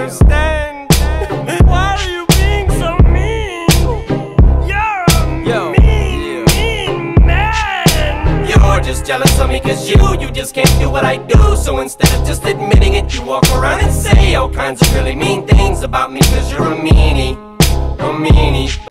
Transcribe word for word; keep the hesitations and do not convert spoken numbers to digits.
understand. Why are you being so mean? You're a Yo, mean, yeah. mean man. You're just jealous of me cause you, you just can't do what I do. So instead of just admitting it, you walk around and say all kinds of really mean things about me cause you're a meanie, a meanie.